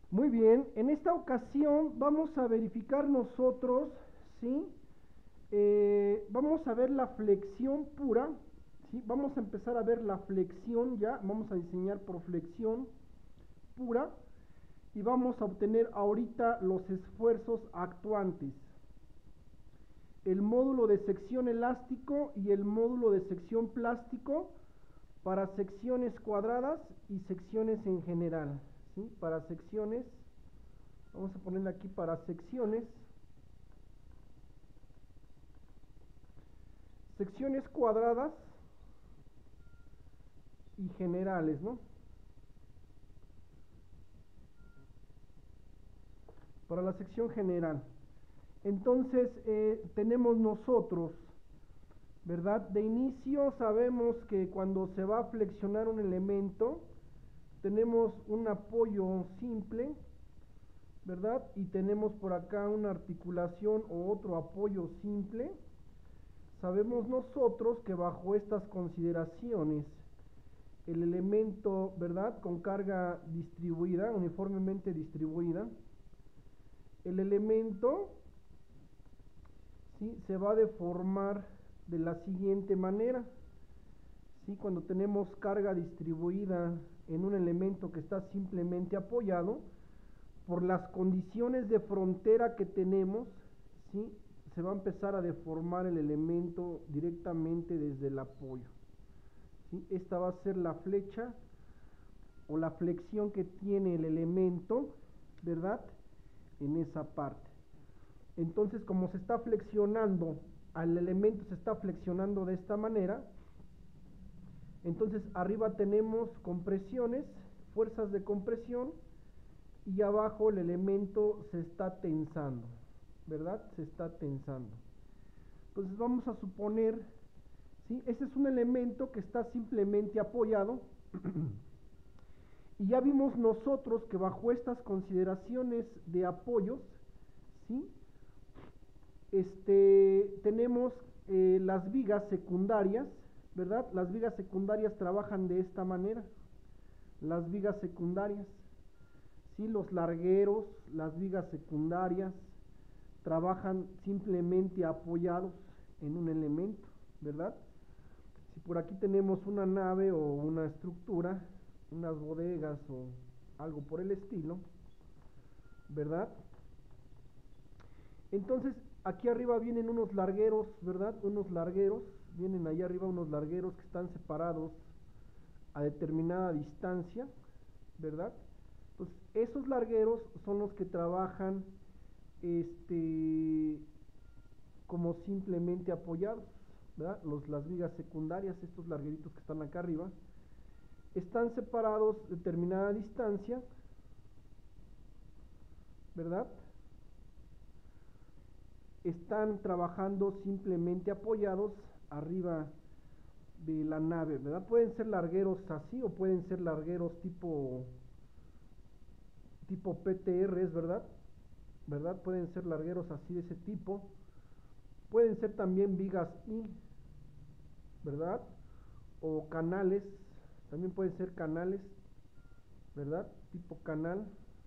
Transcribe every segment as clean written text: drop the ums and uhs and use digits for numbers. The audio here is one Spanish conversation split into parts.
Muy bien, en esta ocasión vamos a verificar nosotros, ¿sí? Vamos a ver la flexión pura, ¿sí? Vamos a empezar a ver la flexión ya, vamos a diseñar por flexión pura y vamos a obtener ahorita los esfuerzos actuantes. El módulo de sección elástico y el módulo de sección plástico para secciones cuadradas y secciones en general, ¿sí? Para secciones, vamos a ponerle aquí para secciones cuadradas y generales, ¿no? Para la sección general. Entonces, tenemos nosotros, ¿verdad? De inicio sabemos que cuando se va a flexionar un elemento, tenemos un apoyo simple, ¿verdad? Y tenemos por acá una articulación o otro apoyo simple. Sabemos nosotros que bajo estas consideraciones, el elemento, ¿verdad? Con carga distribuida, uniformemente distribuida, el elemento, ¿sí? Se va a deformar de la siguiente manera, ¿sí? Cuando tenemos carga distribuida en un elemento que está simplemente apoyado, por las condiciones de frontera que tenemos, ¿sí? Se va a empezar a deformar el elemento directamente desde el apoyo, ¿sí? Esta va a ser la flecha o la flexión que tiene el elemento, ¿verdad? En esa parte. Entonces, como se está flexionando, al elemento se está flexionando de esta manera, entonces arriba tenemos compresiones, fuerzas de compresión, y abajo el elemento se está tensando, ¿verdad? Se está tensando. Entonces vamos a suponer, ¿sí? Ese es un elemento que está simplemente apoyado y ya vimos nosotros que bajo estas consideraciones de apoyos, ¿sí? Tenemos las vigas secundarias, ¿verdad? Las vigas secundarias trabajan de esta manera, las vigas secundarias, ¿sí? Los largueros, las vigas secundarias, trabajan simplemente apoyados en un elemento, ¿verdad? Si por aquí tenemos una nave o una estructura, unas bodegas o algo por el estilo, ¿verdad? Entonces, aquí arriba vienen unos largueros, ¿verdad? Unos largueros, vienen ahí arriba unos largueros que están separados a determinada distancia, ¿verdad? Entonces, esos largueros son los que trabajan este como simplemente apoyados, ¿verdad? Las vigas secundarias, estos largueritos que están acá arriba, están separados a determinada distancia, ¿verdad? Están trabajando simplemente apoyados arriba de la nave, ¿verdad? Pueden ser largueros así o pueden ser largueros tipo PTRs, ¿verdad? ¿Verdad? Pueden ser largueros así de ese tipo. Pueden ser también vigas I, ¿verdad? O canales, también pueden ser canales, ¿verdad? Tipo canal.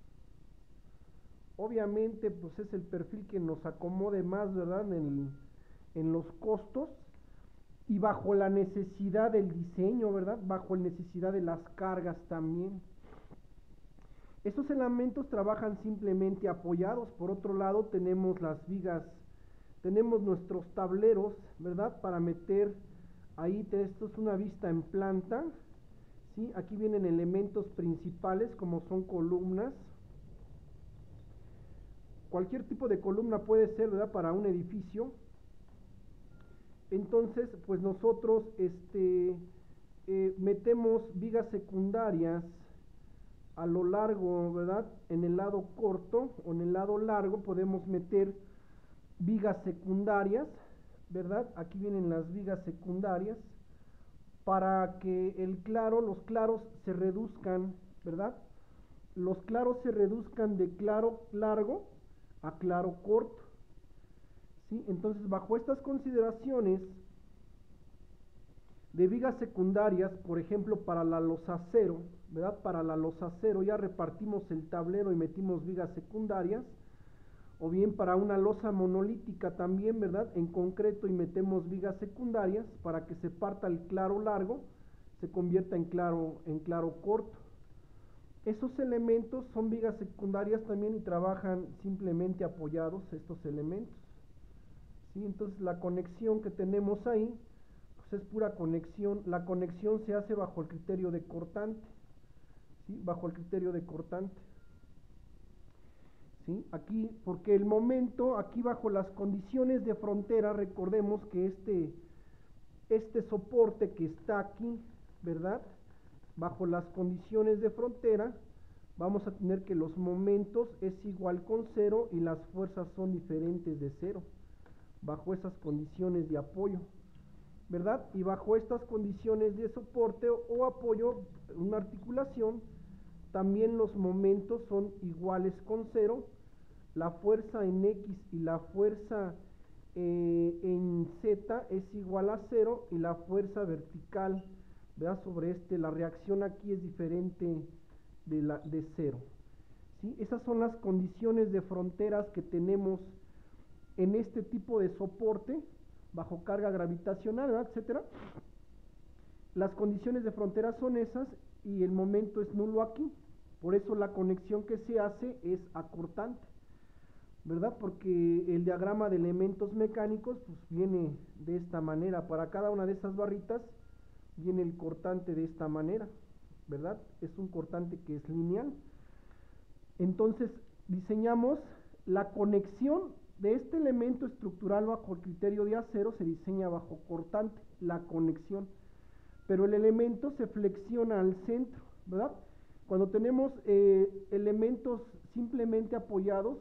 Obviamente, pues es el perfil que nos acomode más, ¿verdad? En los costos y bajo la necesidad del diseño, ¿verdad? Bajo la necesidad de las cargas también. Estos elementos trabajan simplemente apoyados. Por otro lado, tenemos las vigas, tenemos nuestros tableros, ¿verdad? Para meter ahí, esto es una vista en planta, ¿sí? Aquí vienen elementos principales como son columnas. Cualquier tipo de columna puede ser, ¿verdad? Para un edificio. Entonces, pues nosotros metemos vigas secundarias a lo largo, ¿verdad? En el lado corto o en el lado largo podemos meter vigas secundarias, ¿verdad? Aquí vienen las vigas secundarias para que los claros se reduzcan, ¿verdad? Los claros se reduzcan de claro largo a claro corto, ¿sí? Entonces, bajo estas consideraciones de vigas secundarias, por ejemplo, para la losa acero, ¿verdad? Para la losa cero ya repartimos el tablero y metimos vigas secundarias, o bien para una losa monolítica también, ¿verdad? En concreto y metemos vigas secundarias para que se parta el claro largo, se convierta en claro corto. Esos elementos son vigas secundarias también y trabajan simplemente apoyados estos elementos. ¿Sí? Entonces la conexión que tenemos ahí pues es pura conexión. La conexión se hace bajo el criterio de cortante. ¿Sí? Bajo el criterio de cortante. ¿Sí? Aquí, porque el momento, aquí bajo las condiciones de frontera, recordemos que este soporte que está aquí, ¿verdad? Bajo las condiciones de frontera, vamos a tener que los momentos es igual con cero y las fuerzas son diferentes de cero, bajo esas condiciones de apoyo, ¿verdad? Y bajo estas condiciones de soporte o apoyo, una articulación, también los momentos son iguales con cero, la fuerza en X y la fuerza en Z es igual a cero y la fuerza vertical, ¿verdad? Sobre la reacción aquí es diferente de cero. ¿Sí? Esas son las condiciones de fronteras que tenemos en este tipo de soporte, bajo carga gravitacional, ¿verdad? Etcétera. Las condiciones de frontera son esas y el momento es nulo aquí. Por eso la conexión que se hace es acortante, ¿verdad? Porque el diagrama de elementos mecánicos pues viene de esta manera. Para cada una de esas barritas viene el cortante de esta manera, ¿verdad? Es un cortante que es lineal. Entonces diseñamos la conexión de este elemento estructural bajo el criterio de acero, se diseña bajo cortante, la conexión. Pero el elemento se flexiona al centro, ¿verdad? Cuando tenemos elementos simplemente apoyados,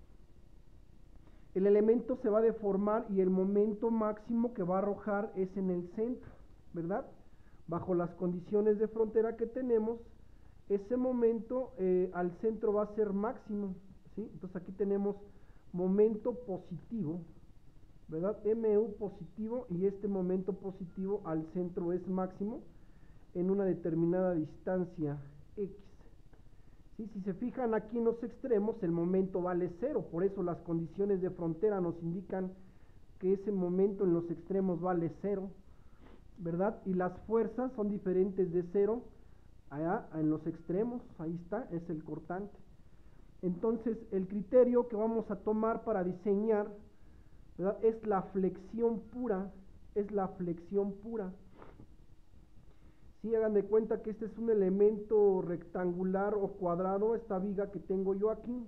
el elemento se va a deformar y el momento máximo que va a arrojar es en el centro, ¿verdad? Bajo las condiciones de frontera que tenemos, ese momento al centro va a ser máximo, ¿sí? Entonces aquí tenemos momento positivo, ¿verdad? MU positivo y este momento positivo al centro es máximo en una determinada distancia X. ¿Sí? Si se fijan aquí en los extremos, el momento vale cero, por eso las condiciones de frontera nos indican que ese momento en los extremos vale cero, ¿verdad? Y las fuerzas son diferentes de cero allá en los extremos, ahí está, es el cortante. Entonces, el criterio que vamos a tomar para diseñar, ¿verdad? Es la flexión pura, es la flexión pura. Sí, hagan de cuenta que este es un elemento rectangular o cuadrado, esta viga que tengo yo aquí.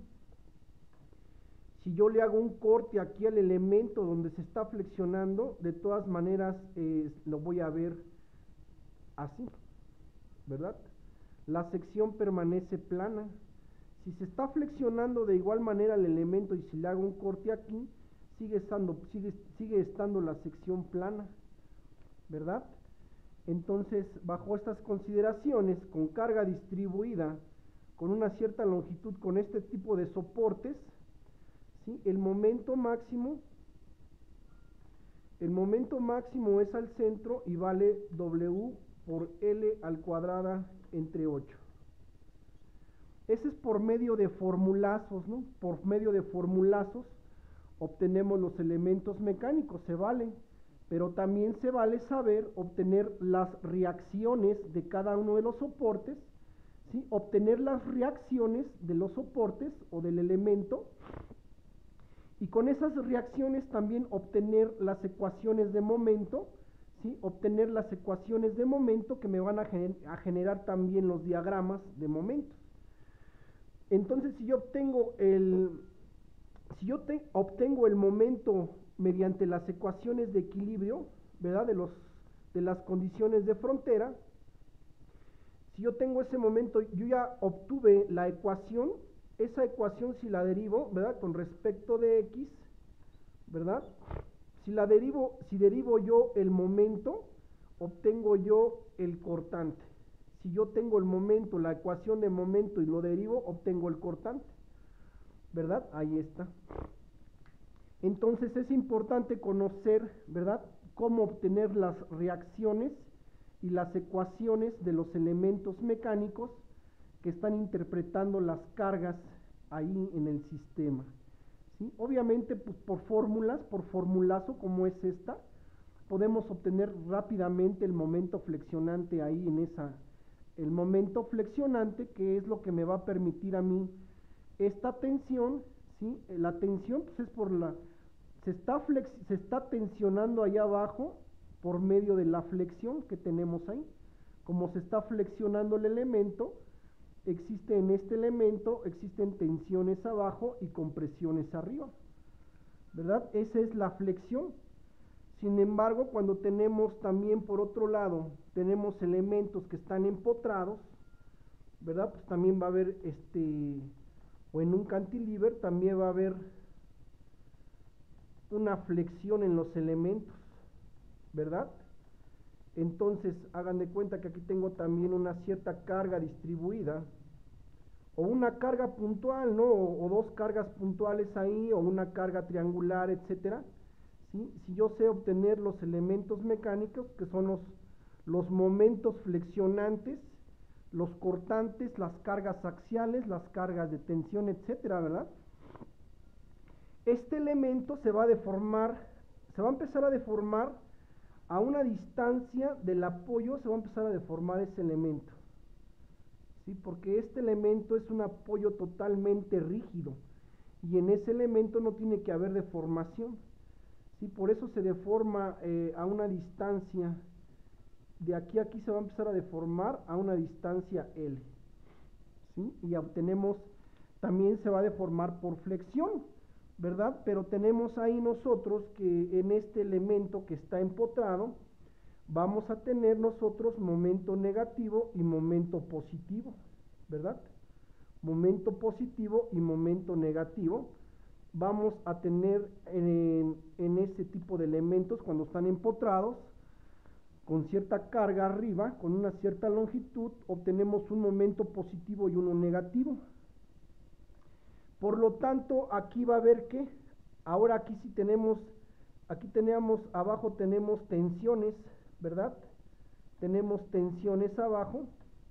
Si yo le hago un corte aquí al elemento donde se está flexionando, de todas maneras lo voy a ver así, ¿verdad? La sección permanece plana. Si se está flexionando de igual manera el elemento y si le hago un corte aquí, sigue estando la sección plana, ¿verdad? Entonces, bajo estas consideraciones, con carga distribuida, con una cierta longitud, con este tipo de soportes, ¿sí? El momento máximo es al centro y vale W por L al cuadrada entre 8. Ese es por medio de formulazos, ¿no? Por medio de formulazos obtenemos los elementos mecánicos, se vale, pero también se vale saber obtener las reacciones de cada uno de los soportes, ¿sí? Obtener las reacciones de los soportes o del elemento, y con esas reacciones también obtener las ecuaciones de momento, ¿sí? Obtener las ecuaciones de momento que me van a generar también los diagramas de momentos. Entonces, si yo obtengo el momento mediante las ecuaciones de equilibrio, ¿verdad? De las condiciones de frontera, si yo tengo ese momento, yo ya obtuve la ecuación, esa ecuación si la derivo, ¿verdad? Con respecto de X, ¿verdad? Si derivo yo el momento, obtengo yo el cortante. Si yo tengo el momento, la ecuación de momento y lo derivo, obtengo el cortante, ¿verdad? Ahí está. Entonces es importante conocer, ¿verdad?, cómo obtener las reacciones y las ecuaciones de los elementos mecánicos que están interpretando las cargas ahí en el sistema. ¿Sí? Obviamente, pues por fórmulas, por formulazo como es esta, podemos obtener rápidamente el momento flexionante ahí en esa, el momento flexionante, que es lo que me va a permitir a mí esta tensión, ¿sí? La tensión pues es por la, se está tensionando allá abajo por medio de la flexión que tenemos ahí. Como se está flexionando el elemento, existe en este elemento, existen tensiones abajo y compresiones arriba, ¿verdad? Esa es la flexión. Sin embargo, cuando tenemos también por otro lado, tenemos elementos que están empotrados, ¿verdad? Pues también va a haber o en un cantilever también va a haber una flexión en los elementos, ¿verdad? Entonces, hagan de cuenta que aquí tengo también una cierta carga distribuida, o una carga puntual, ¿no? O dos cargas puntuales ahí, o una carga triangular, etcétera. ¿Sí? Si yo sé obtener los elementos mecánicos, que son los momentos flexionantes, los cortantes, las cargas axiales, las cargas de tensión, etcétera, ¿verdad? Este elemento se va a deformar, se va a empezar a deformar a una distancia del apoyo, se va a empezar a deformar ese elemento. ¿Sí? Porque este elemento es un apoyo totalmente rígido y en ese elemento no tiene que haber deformación. ¿Sí? Por eso se deforma a una distancia, de aquí a aquí se va a empezar a deformar a una distancia L. ¿Sí? Y obtenemos, también se va a deformar por flexión, ¿verdad? Pero tenemos ahí nosotros que en este elemento que está empotrado, vamos a tener nosotros momento negativo y momento positivo, ¿verdad? Momento positivo y momento negativo. Vamos a tener en este tipo de elementos, cuando están empotrados, con cierta carga arriba, con una cierta longitud, obtenemos un momento positivo y uno negativo. Por lo tanto, aquí va a haber que, ahora aquí sí tenemos, aquí teníamos, abajo tenemos tensiones, ¿verdad? Tenemos tensiones abajo,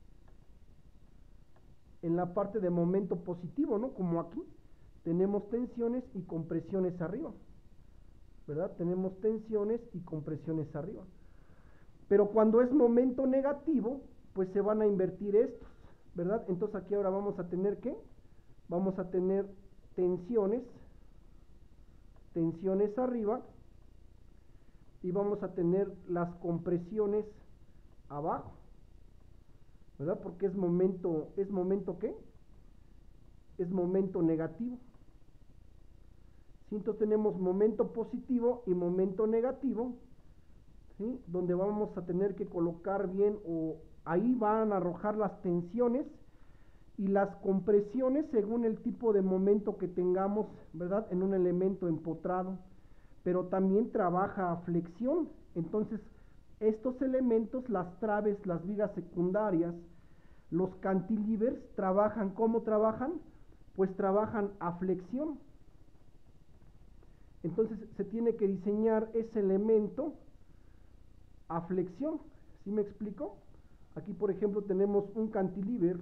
en la parte de momento positivo, ¿no? Como aquí, tenemos tensiones y compresiones arriba, ¿verdad? Tenemos tensiones y compresiones arriba. Pero cuando es momento negativo, pues se van a invertir estos, ¿verdad? Entonces aquí ahora vamos a tener ¿qué? Vamos a tener tensiones, tensiones arriba, y vamos a tener las compresiones abajo, ¿verdad? Porque ¿es momento qué? Es momento negativo. ¿Sí? Entonces tenemos momento positivo y momento negativo, ¿sí? Donde vamos a tener que colocar bien, o ahí van a arrojar las tensiones y las compresiones según el tipo de momento que tengamos, ¿verdad? En un elemento empotrado, pero también trabaja a flexión. Entonces, estos elementos, las traves, las vigas secundarias, los cantilevers, trabajan, ¿cómo trabajan? Pues trabajan a flexión. Entonces, se tiene que diseñar ese elemento a flexión. ¿Sí me explico? Aquí, por ejemplo, tenemos un cantilever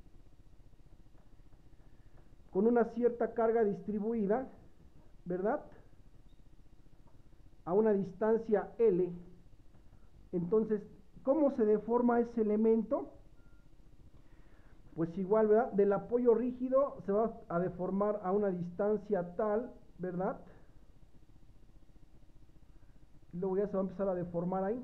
con una cierta carga distribuida, ¿verdad? A una distancia L. Entonces, ¿cómo se deforma ese elemento? Pues igual, ¿verdad? Del apoyo rígido se va a deformar a una distancia tal, ¿verdad? Y luego ya se va a empezar a deformar ahí.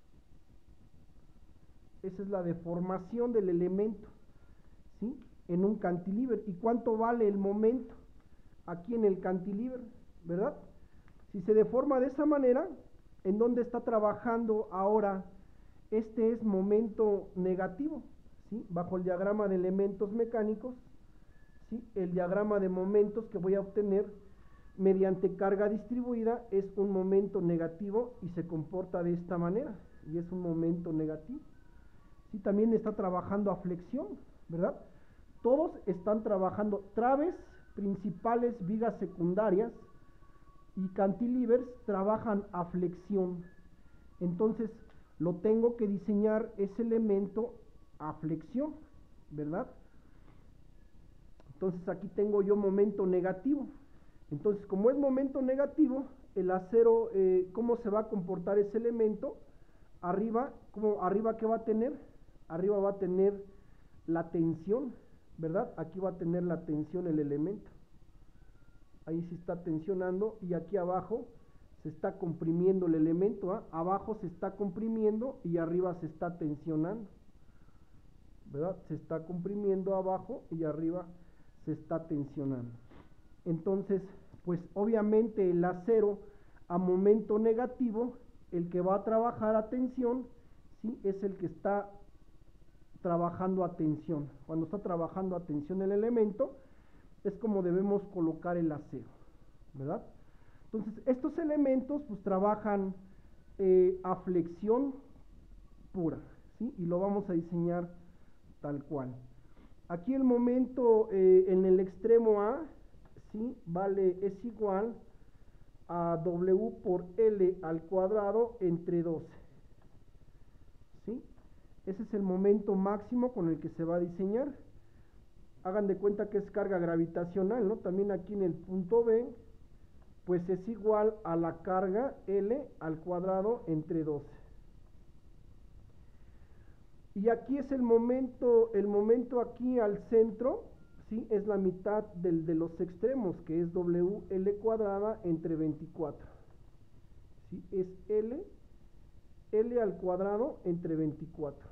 Esa es la deformación del elemento, ¿sí? En un cantilever. ¿Y cuánto vale el momento aquí en el cantilever, ¿verdad? Si se deforma de esa manera, ¿en dónde está trabajando ahora? Este es momento negativo, ¿sí? Bajo el diagrama de elementos mecánicos, ¿sí? El diagrama de momentos que voy a obtener mediante carga distribuida es un momento negativo y se comporta de esta manera, y es un momento negativo. ¿Sí? También está trabajando a flexión, ¿verdad? Todos están trabajando, traves principales, vigas secundarias y cantilevers trabajan a flexión. Entonces, lo tengo que diseñar ese elemento a flexión, ¿verdad? Entonces aquí tengo yo momento negativo. Entonces, como es momento negativo, el acero, ¿cómo se va a comportar ese elemento? Arriba, arriba ¿qué va a tener? Arriba va a tener la tensión, ¿verdad? Aquí va a tener la tensión el elemento. Ahí se está tensionando y aquí abajo se está comprimiendo el elemento, ¿ah? Abajo se está comprimiendo y arriba se está tensionando, ¿verdad? Se está comprimiendo abajo y arriba se está tensionando. Entonces, pues obviamente el acero a momento negativo, el que va a trabajar a tensión, ¿sí? Es el que está trabajando a tensión. Cuando está trabajando a tensión el elemento, es como debemos colocar el acero, ¿verdad? Entonces, estos elementos pues trabajan a flexión pura, ¿sí? Y lo vamos a diseñar tal cual. Aquí el momento en el extremo A, ¿sí? Es igual a W por L al cuadrado entre 12, ¿sí? Ese es el momento máximo con el que se va a diseñar. Hagan de cuenta que es carga gravitacional, ¿no? También aquí en el punto B, pues es igual a la carga L al cuadrado entre 12. Y aquí es el momento aquí al centro, ¿sí? Es la mitad de los extremos, que es WL cuadrada entre 24. ¿Sí? Es L al cuadrado entre 24.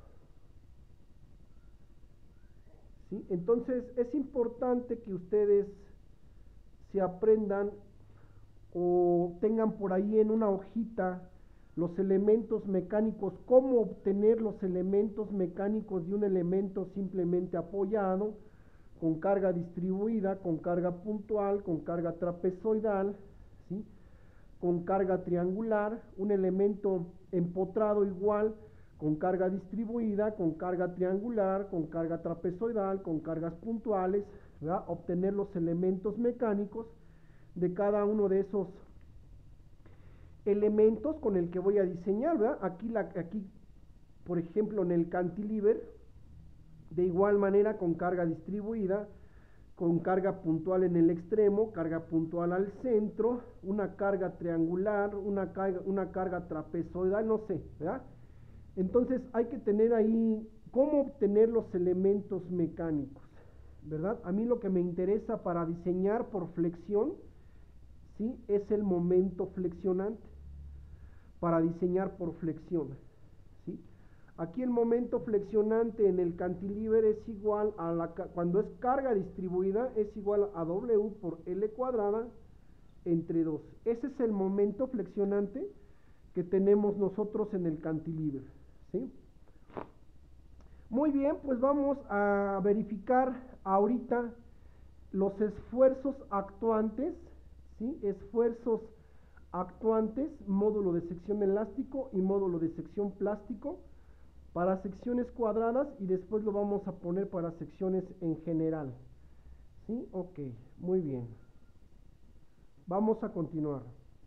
¿Sí? Entonces es importante que ustedes se aprendan o tengan por ahí en una hojita los elementos mecánicos, cómo obtener los elementos mecánicos de un elemento simplemente apoyado, con carga distribuida, con carga puntual, con carga trapezoidal, ¿sí? Con carga triangular, un elemento empotrado igual, con carga distribuida, con carga triangular, con carga trapezoidal, con cargas puntuales, ¿verdad? Obtener los elementos mecánicos de cada uno de esos elementos con el que voy a diseñar, ¿verdad? Aquí, por ejemplo, en el cantilever, de igual manera con carga distribuida, con carga puntual en el extremo, carga puntual al centro, una carga triangular, una carga trapezoidal, no sé, ¿verdad? Entonces hay que tener ahí cómo obtener los elementos mecánicos, ¿verdad? A mí lo que me interesa para diseñar por flexión, ¿sí? Es el momento flexionante, para diseñar por flexión, ¿sí? Aquí el momento flexionante en el cantilever es igual a cuando es carga distribuida, es igual a W por L cuadrada entre 2. Ese es el momento flexionante que tenemos nosotros en el cantilever, ¿sí? Muy bien, pues vamos a verificar ahorita los esfuerzos actuantes, ¿sí? Esfuerzos actuantes, módulo de sección elástico y módulo de sección plástico para secciones cuadradas y después lo vamos a poner para secciones en general. ¿Sí? Ok, muy bien. Vamos a continuar.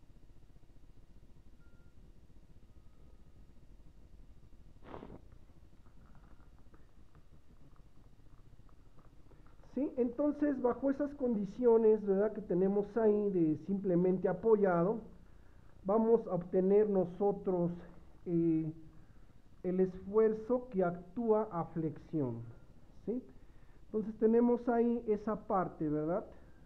¿Sí? Entonces, bajo esas condiciones, ¿verdad?, que tenemos ahí de simplemente apoyado, vamos a obtener nosotros el esfuerzo que actúa a flexión, ¿sí? Entonces tenemos ahí esa parte, ¿verdad?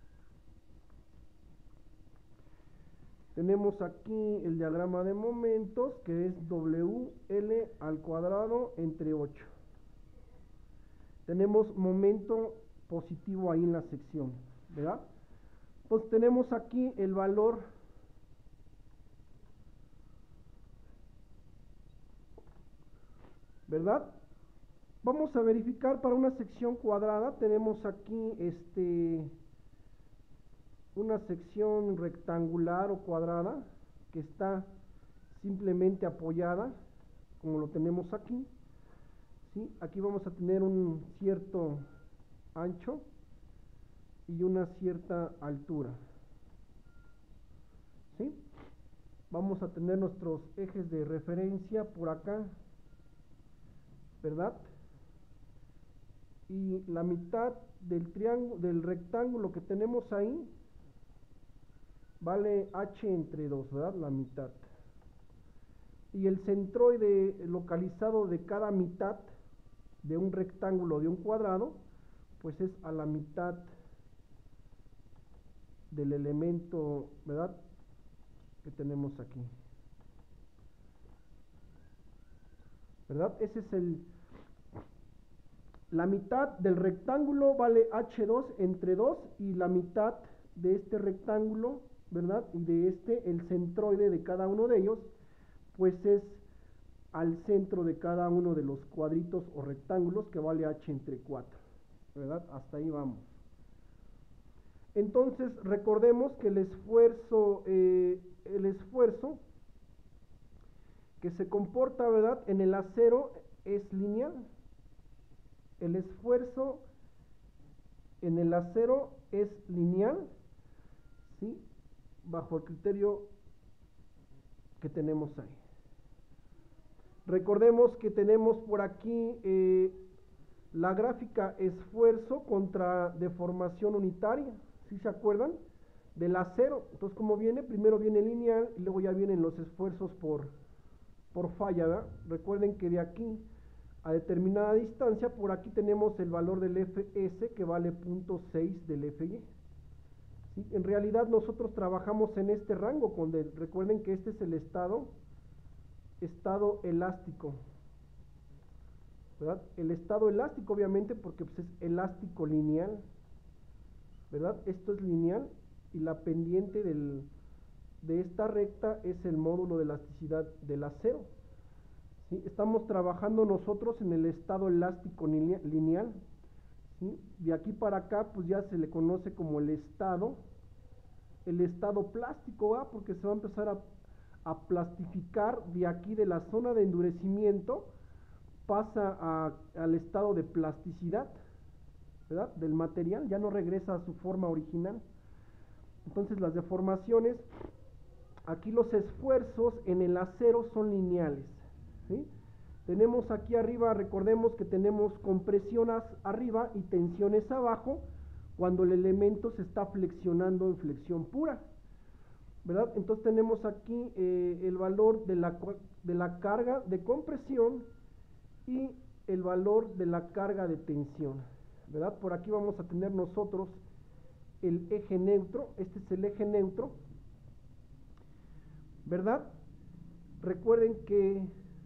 Tenemos aquí el diagrama de momentos, que es WL al cuadrado entre 8. Tenemos momento positivo ahí en la sección, ¿verdad? Entonces tenemos aquí el valor ¿verdad? Vamos a verificar para una sección cuadrada. Tenemos aquí una sección rectangular o cuadrada que está simplemente apoyada, como lo tenemos aquí, ¿sí? Aquí vamos a tener un cierto ancho y una cierta altura, ¿sí? vamos a tener nuestros ejes de referencia por acá, ¿verdad? Y la mitad del triángulo, del rectángulo que tenemos ahí, vale h entre 2, ¿verdad? La mitad. Y el centroide localizado de cada mitad de un rectángulo, de un cuadrado, pues es a la mitad del elemento, ¿verdad?, que tenemos aquí, ¿verdad? Ese es la mitad del rectángulo vale h2 entre 2, y la mitad de este rectángulo, ¿verdad?, y de el centroide de cada uno de ellos, pues es al centro de cada uno de los cuadritos o rectángulos, que vale h entre 4, ¿verdad? Hasta ahí vamos. Entonces recordemos que el esfuerzo que se comporta, ¿verdad?, en el acero es lineal. El esfuerzo en el acero es lineal, ¿sí?, bajo el criterio que tenemos ahí. Recordemos que tenemos por aquí la gráfica esfuerzo contra deformación unitaria, ¿sí se acuerdan? Del acero. Entonces, ¿cómo viene? Primero viene lineal y luego ya vienen los esfuerzos por falla, ¿verdad? Recuerden que de aquí a determinada distancia, por aquí tenemos el valor del Fs, que vale 0.6 del Fy. ¿Sí? En realidad nosotros trabajamos en este rango, recuerden que este es el estado elástico, ¿verdad? El estado elástico, obviamente, porque pues, es elástico lineal, ¿verdad? Esto es lineal, y la pendiente de esta recta es el módulo de elasticidad del acero. ¿Sí? Estamos trabajando nosotros en el estado elástico lineal, ¿sí? De aquí para acá, pues ya se le conoce como el estado plástico, ¿verdad? Porque se va a empezar a plastificar de aquí, de la zona de endurecimiento, pasa al estado de plasticidad, ¿verdad?, del material, ya no regresa a su forma original. Entonces las deformaciones, aquí los esfuerzos en el acero son lineales, ¿sí? Tenemos aquí arriba, recordemos que tenemos compresiones arriba y tensiones abajo cuando el elemento se está flexionando en flexión pura, ¿verdad? Entonces tenemos aquí el valor de la carga de compresión y el valor de la carga de tensión, ¿verdad? Por aquí vamos a tener nosotros el eje neutro. Este es el eje neutro, ¿verdad? Recuerden que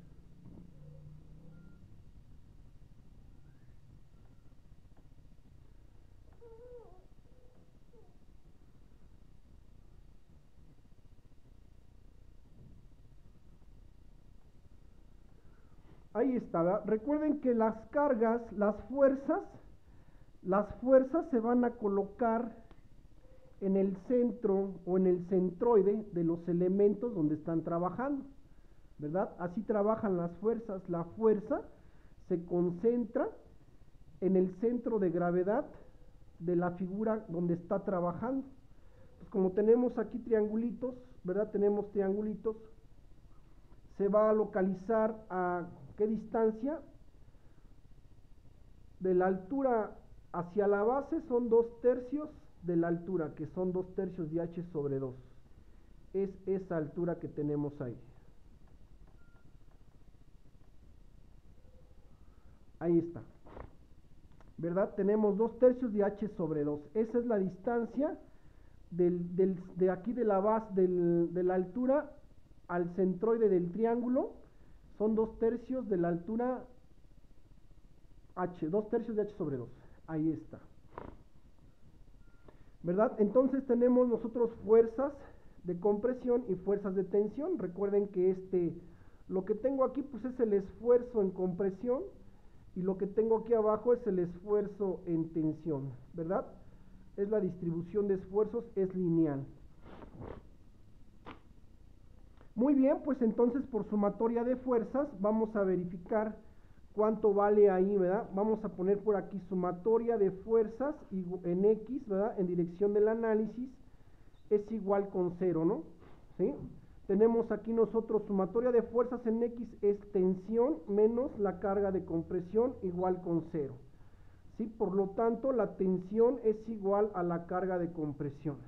ahí está, ¿verdad? Recuerden que las cargas, las fuerzas se van a colocar en el centro o en el centroide de los elementos donde están trabajando, ¿verdad? Así trabajan las fuerzas. La fuerza se concentra en el centro de gravedad de la figura donde está trabajando. Pues como tenemos aquí triangulitos, ¿verdad? Tenemos triangulitos, se va a localizar a ¿qué distancia? De la altura hacia la base son 2/3 de la altura, que son 2/3 de h sobre 2. Es esa altura que tenemos ahí. Ahí está, ¿verdad? Tenemos 2/3 de h sobre 2. Esa es la distancia de aquí de la base, de la altura al centroide del triángulo. Son 2/3 de la altura h, 2/3 de h sobre 2. Ahí está, ¿verdad? Entonces tenemos nosotros fuerzas de compresión y fuerzas de tensión. Recuerden que lo que tengo aquí pues es el esfuerzo en compresión, y lo que tengo aquí abajo es el esfuerzo en tensión, ¿verdad? Es la distribución de esfuerzos, es lineal. Muy bien, pues entonces por sumatoria de fuerzas vamos a verificar cuánto vale ahí, ¿verdad? Vamos a poner por aquí sumatoria de fuerzas en X, ¿verdad? En dirección del análisis es igual con 0, ¿no? ¿Sí? tenemos aquí nosotros sumatoria de fuerzas en X es tensión menos la carga de compresión igual con 0. ¿Sí? Por lo tanto, la tensión es igual a la carga de compresión.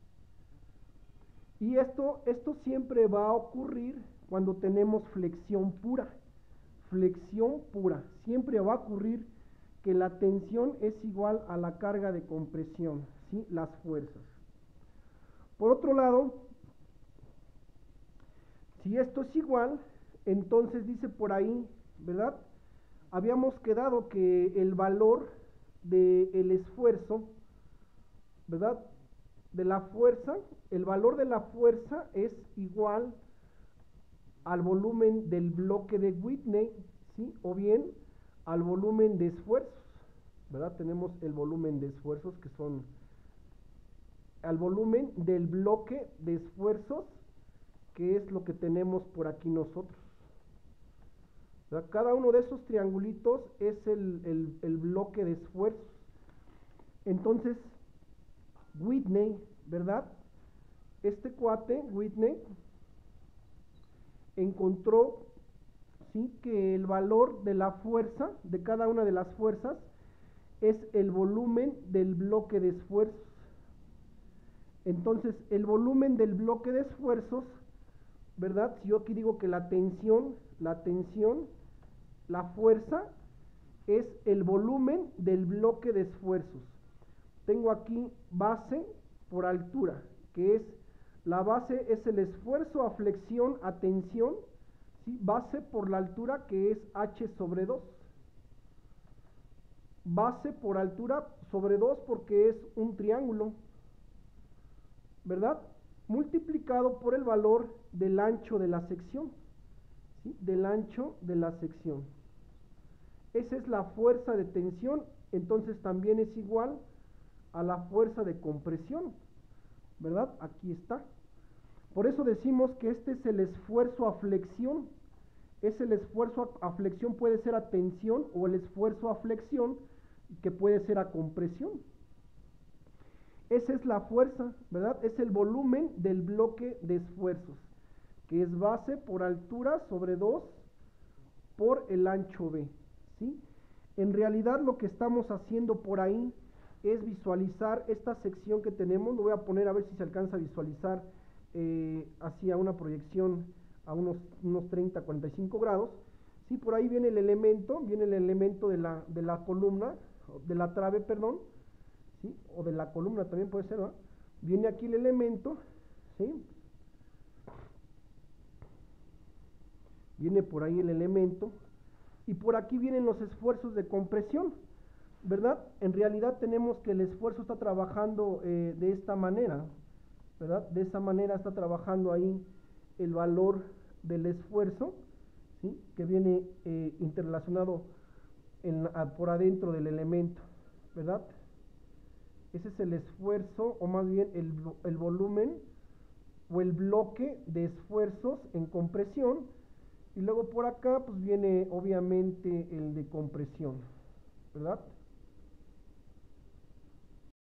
Y esto siempre va a ocurrir cuando tenemos flexión pura. Flexión pura. Siempre va a ocurrir que la tensión es igual a la carga de compresión, ¿sí? Las fuerzas. Por otro lado, si esto es igual, entonces dice por ahí, ¿verdad? Habíamos quedado que el valor del esfuerzo, ¿verdad? De la fuerza, el valor de la fuerza es igual al volumen del bloque de Whitney, ¿sí? O bien al volumen de esfuerzos, ¿verdad? Tenemos el volumen de esfuerzos que son al volumen del bloque de esfuerzos, que es lo que tenemos por aquí nosotros. ¿Verdad? Cada uno de esos triangulitos es el bloque de esfuerzos. Entonces, Whitney, ¿verdad? Este cuate, Whitney, encontró, ¿sí?, que el valor de la fuerza, de cada una de las fuerzas, es el volumen del bloque de esfuerzos. Entonces, el volumen del bloque de esfuerzos, ¿verdad? Si yo aquí digo que la tensión, la fuerza, es el volumen del bloque de esfuerzos. Tengo aquí base por altura, que es, la base es el esfuerzo a flexión a tensión, ¿sí? Base por la altura, que es H sobre 2. Base por altura sobre 2 porque es un triángulo, ¿verdad? Multiplicado por el valor del ancho de la sección, ¿sí? Del ancho de la sección. Esa es la fuerza de tensión, entonces también es igual a la fuerza de compresión, ¿verdad? Aquí está. Por eso decimos que este es el esfuerzo a flexión. Es el esfuerzo a flexión, puede ser a tensión, o el esfuerzo a flexión que puede ser a compresión. Esa es la fuerza, ¿verdad? Es el volumen del bloque de esfuerzos, que es base por altura sobre 2 por el ancho B, ¿sí? En realidad lo que estamos haciendo por ahí es visualizar esta sección que tenemos. Lo voy a poner a ver si se alcanza a visualizar hacia una proyección a unos 30, 45 grados. Sí, por ahí viene el elemento de la columna, de la trave, perdón, ¿sí? O de la columna también puede ser, ¿no? Viene aquí el elemento, ¿sí? Viene por ahí el elemento, y por aquí vienen los esfuerzos de compresión, ¿verdad? En realidad tenemos que el esfuerzo está trabajando de esta manera, ¿verdad? De esa manera está trabajando ahí el valor del esfuerzo, ¿sí? Que viene interrelacionado por adentro del elemento, ¿verdad? Ese es el esfuerzo, o más bien el volumen o el bloque de esfuerzos en compresión, y luego por acá pues viene obviamente el de compresión, ¿verdad?